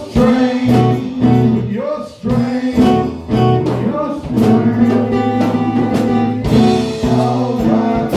strange, you're strange, you're strange. All right,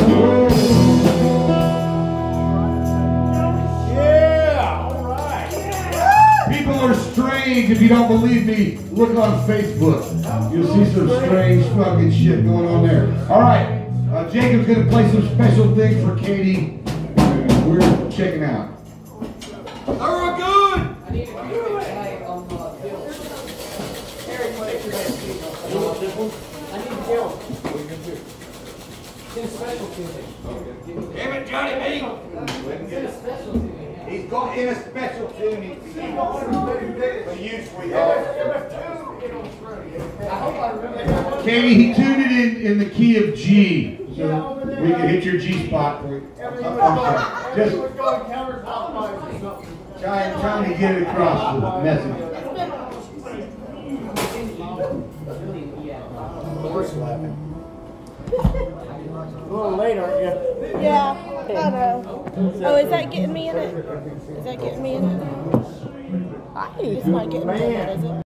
Yeah, all right. people are strange. If you don't believe me, look on Facebook. You'll see some strange fucking shit going on there. All right, Jacob's gonna play some special things for Katie. We're checking out. They're good. I need to do it tonight on the bill. Eric, what is your name? I need to kill him. It's a special to me. Damn it, Johnny B. It's a special to me. He's got in a special tuning for you. For use we have. I hope I remember that. Katie, he tuned it in the key of G, so we can hit your G spot for you. Just trying to get it across the message. A little later, Yeah, I know. Oh, is that getting me in it? Is that getting me in it? It's not getting me in it, is it?